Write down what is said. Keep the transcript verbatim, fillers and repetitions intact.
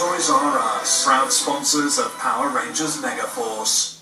Toys R Us, proud sponsors of Power Rangers Megaforce.